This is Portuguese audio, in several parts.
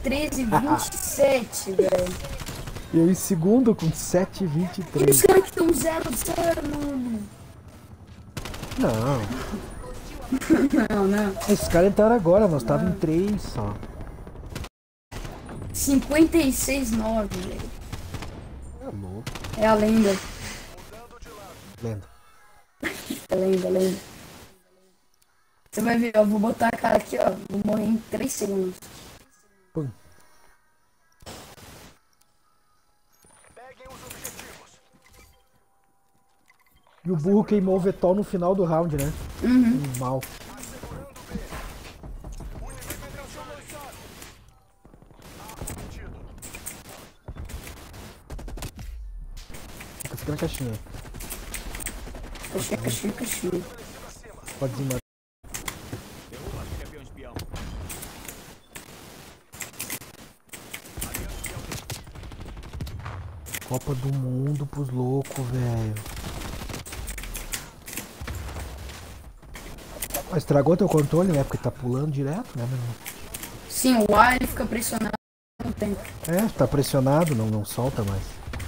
13,27, velho. Eu em segundo com E os 7,23. caras que estão 0-0, mano. Não, Não. esses caras entraram agora, nós tava em 3 só. 56,9, velho. É louco. É a lenda. Lenda. É lenda. Você vai ver, eu vou botar a cara aqui, ó. Vou morrer em 3 segundos. Pum. E o burro queimou o Vetol no final do round, né? Mal. Fica na caixinha. Caixinha. Pode desmar. Copa do Mundo pros loucos, velho. Mas estragou teu controle, né? Porque tá pulando direto, né, meu irmão? Sim, o ar ele fica pressionado no tempo. É, tá pressionado, não solta mais.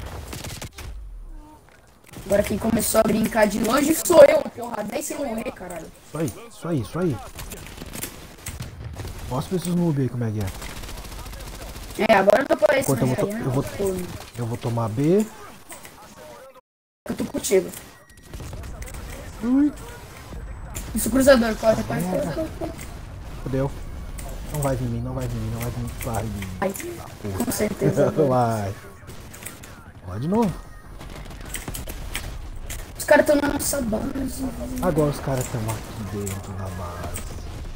Agora quem começou a brincar de longe sou eu, porra. 10 sem morrer, caralho. Isso aí. Mostra pra esses noob aí como é que é. É, agora eu tô aparecendo. Enquanto eu vou tomar B. Eu tô contigo. Ui, Isso, cruzador, corre. fodeu. Não vai vir em mim. Vai vir em mim. Ai, com certeza. Vai. Vai de novo. Os caras estão na nossa base. Agora os caras estão aqui dentro da base.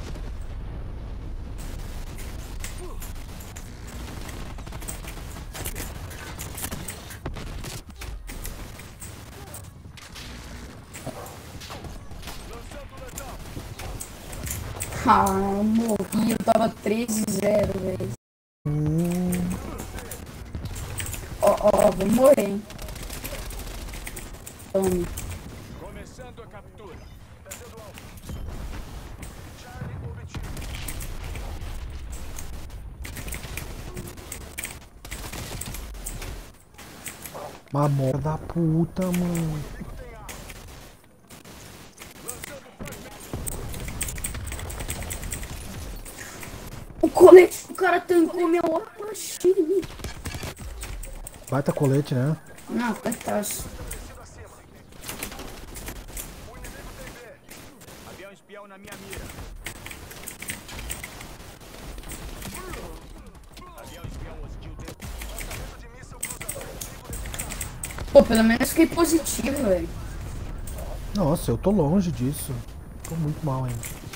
Ah, eu morri, eu tava 13-0, velho. Ó, vou morrer, hein. Tome. Começando a captura. Uma merda da puta, mano. O colete, o cara tancou meu Apache. Baita colete, né? Não, fantástico. Avião espião na minha mira. Avião espião hostil dentro. Lançamento de míssil cruzador. Pô, pelo menos fiquei positivo, velho. Nossa, eu tô longe disso. Tô muito mal ainda.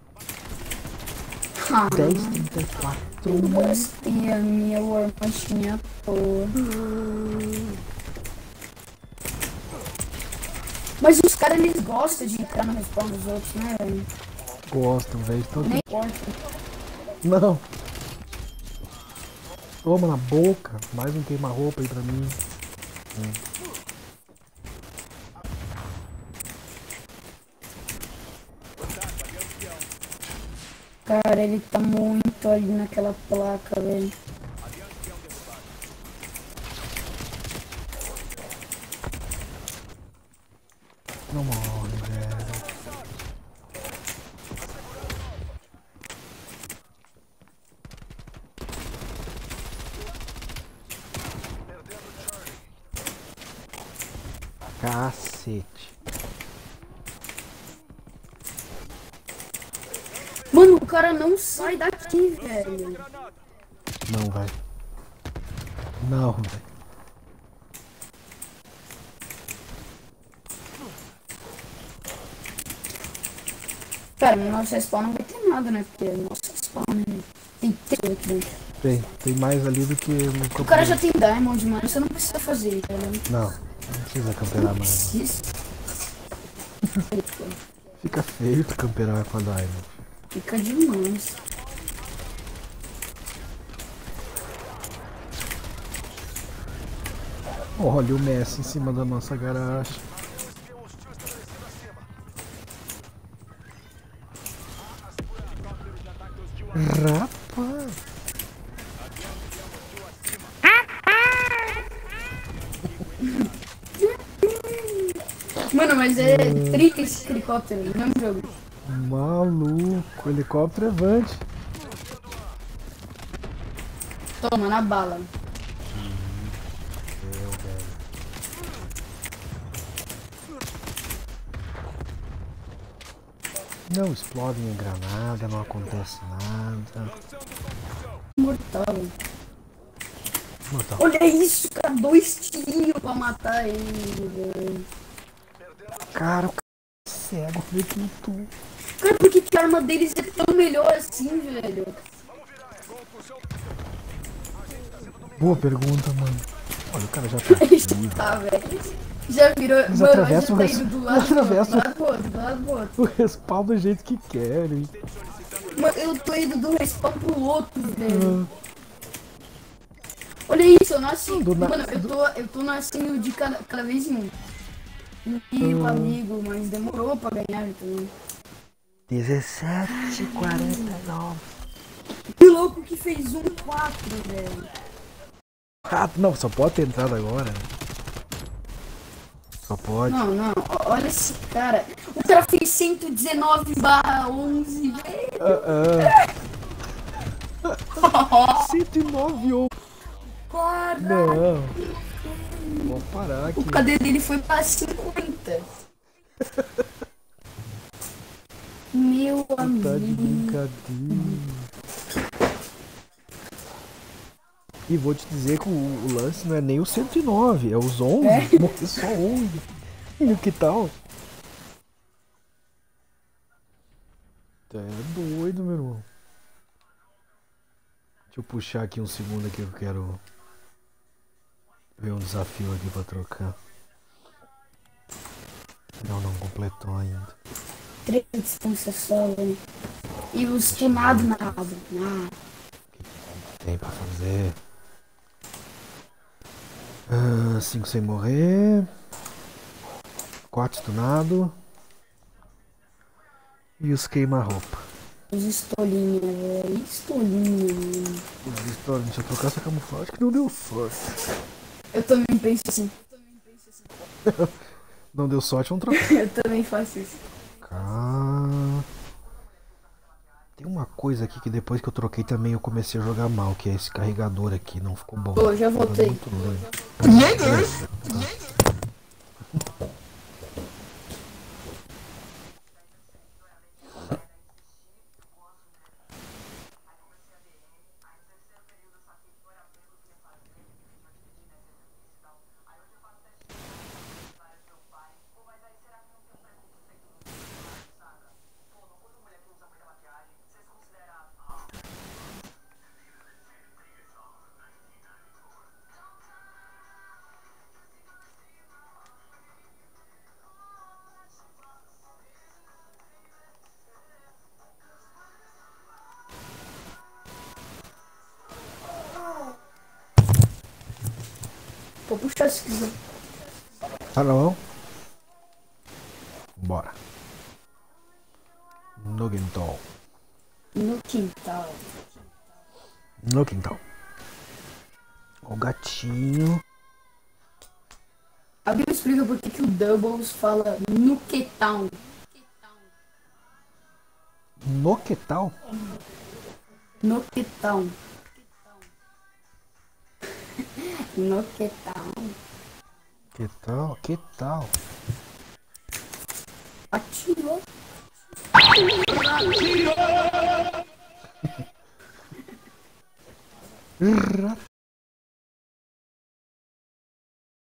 Ah, 10,34. gostei a minha Warmachinha toda. Mas os caras, eles gostam de entrar no respawn dos outros, né, velho? Gostam, velho. Nem importa. Não. Toma na boca. Mais um queima-roupa aí pra mim. Cara, ele tá muito ali naquela placa, velho. Não morre, velho. Cacete. Mano, o cara não sai daqui, velho. Não, vai. Não, velho. Cara, no nosso respawn não vai ter nada, né? Porque o nosso respawn, né? Tem três aqui dentro. Tem mais ali do que no campo. O cara já tem Diamond, mano. Você não precisa fazer, velho. Não precisa camperar mais. Precisa. Fica feio tu camperar com a Diamond. Fica demais. Olha o Messi em cima da nossa garagem. Rapaz. Mano, mas é trica esse helicóptero no mesmo jogo. Maluco, helicóptero é Vant. Toma, na bala. Meu, velho. Não explodem a granada, não acontece nada. Mortal. Mortal. Olha isso, cara. 2 tirinhos pra matar ele, velho. Cara, o cara é cego, vê tudo. Cara, por que a arma deles é tão melhor assim, velho? Boa pergunta, mano. Olha, o cara já tá aqui, Tá, velho. Já virou. Eles Mano, atravessam já o tá indo do eles lado do outro, atravessam- do lado do outro, do lado do outro. o respawn do jeito que querem. Mano, eu tô indo do respawn pro outro, velho. Ah, Olha isso, eu nasci. Do na- Mano, eu tô nascendo de cada vez em um. E o amigo, mas demorou pra ganhar, então. 17:49. Que louco que fez 1-4, velho. Ah, não, só pode ter entrado agora. Só pode. Não, olha esse cara. O cara fez 119/11, velho. 109 ou. Caralho. Não. Vou parar aqui. O KD dele foi pra 50. Meu Tá de amigo. brincadeira. E vou te dizer que o lance não é nem o 109, é os 11. Morreu só 11. E o que tal? Tá doido, meu irmão. Deixa eu puxar aqui um segundo aqui que eu quero ver um desafio aqui pra trocar. Não completou ainda. 3 distância só, velho. E os queimados na asa. Ah, Tem pra fazer. 5 sem morrer. 4 stunado. E os queima-roupa. os estolinhos, velho. Estolinho, mano. Deixa eu trocar essa camuflagem que não deu sorte. Eu também penso assim. Não deu sorte, vamos trocar. Eu também faço isso. Tem uma coisa aqui que depois que eu troquei também eu comecei a jogar mal, que é esse carregador aqui, não ficou bom. Pô, já voltei. Muito lento. Pô, puxa se quiser. Tá não? Bora. No quintal. No quintal. No quintal. O gatinho. Alguém me explica por que o Doubles fala no quintal. No quintal? No quintal. No quintal. Que tal? Que tal? Atirou.